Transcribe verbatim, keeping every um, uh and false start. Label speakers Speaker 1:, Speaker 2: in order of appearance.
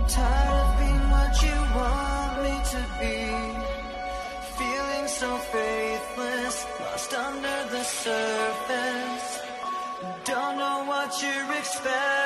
Speaker 1: Tired of being what you want me to be, feeling so faithless, lost under the surface. Don't know what you're expecting.